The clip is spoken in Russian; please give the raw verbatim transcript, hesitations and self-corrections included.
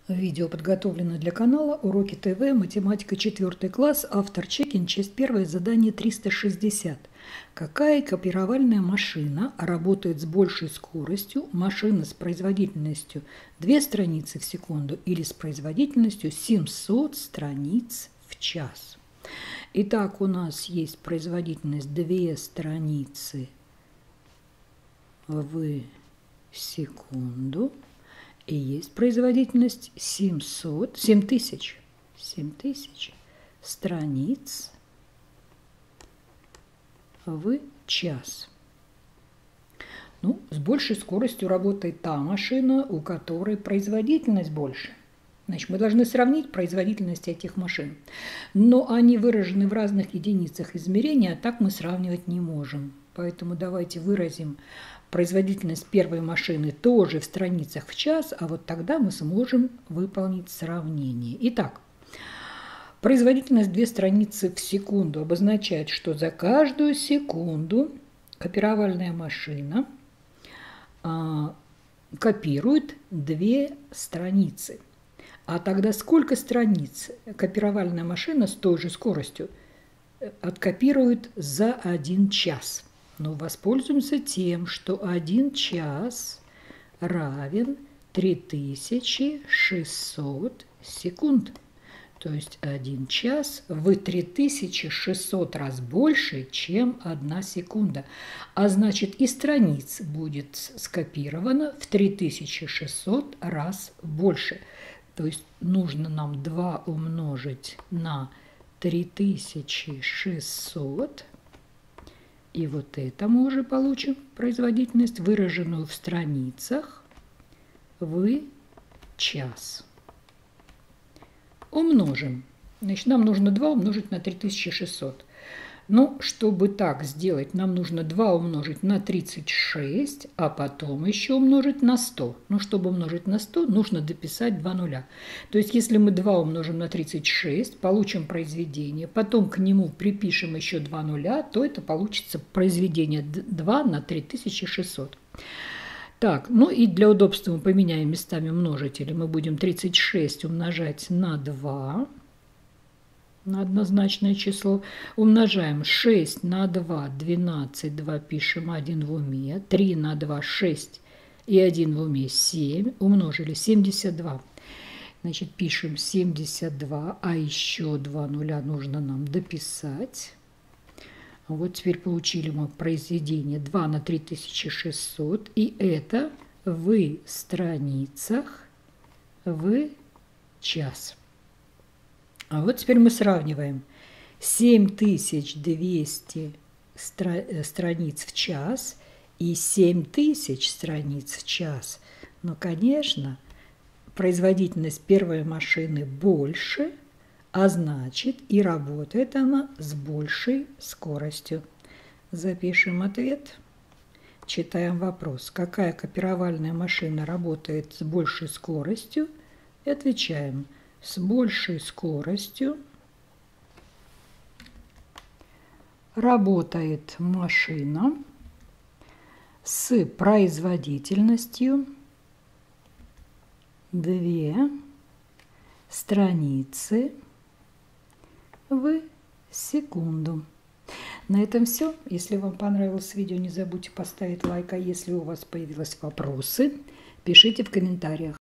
Видео подготовлено для канала Уроки ТВ, математика четвёртый класс, автор Чекин, часть первая, задание триста шестьдесят. Какая копировальная машина работает с большей скоростью, машина с производительностью две страницы в секунду или с производительностью семьсот страниц в час? Итак, у нас есть производительность две страницы в секунду. И есть производительность семьсот, семь тысяч, семь тысяч страниц в час. Ну, с большей скоростью работает та машина, у которой производительность больше. Значит, мы должны сравнить производительность этих машин. Но они выражены в разных единицах измерения, а так мы сравнивать не можем. Поэтому давайте выразим производительность первой машины тоже в страницах в час, а вот тогда мы сможем выполнить сравнение. Итак, производительность две страницы в секунду обозначает, что за каждую секунду копировальная машина а, копирует две страницы. А тогда сколько страниц копировальная машина с той же скоростью откопирует за один час? Но воспользуемся тем, что один час равен три тысячи шестьсот секунд. То есть один час в три тысячи шестьсот раз больше, чем одна секунда. А значит, и страниц будет скопировано в три тысячи шестьсот раз больше. То есть нужно нам два умножить на три тысячи шестьсот. И вот это мы уже получим производительность, выраженную в страницах в час. Умножим. Значит, нам нужно два умножить на три тысячи шестьсот. Но чтобы так сделать, нам нужно два умножить на тридцать шесть, а потом еще умножить на сто. Но чтобы умножить на сто, нужно дописать два нуля. То есть, если мы два умножим на тридцать шесть, получим произведение, потом к нему припишем еще два нуля, то это получится произведение два на три тысячи шестьсот. Так, ну и для удобства мы поменяем местами множители. Мы будем тридцать шесть умножать на два. На однозначное число. Умножаем шесть на два, двенадцать, два пишем, один в уме, три на два, шесть и один в уме, семь, умножили, семьдесят два. Значит, пишем семьдесят два, а еще два нуля нужно нам дописать. Вот теперь получили мы произведение два на три тысячи шестьсот, и это в страницах в час. А вот теперь мы сравниваем семь тысяч двести стра страниц в час и семь тысяч страниц в час. Но, конечно, производительность первой машины больше, а значит и работает она с большей скоростью. Запишем ответ. Читаем вопрос. Какая копировальная машина работает с большей скоростью? И отвечаем. С большей скоростью работает машина с производительностью две страницы в секунду. На этом все. Если вам понравилось видео, не забудьте поставить лайк. А если у вас появились вопросы, пишите в комментариях.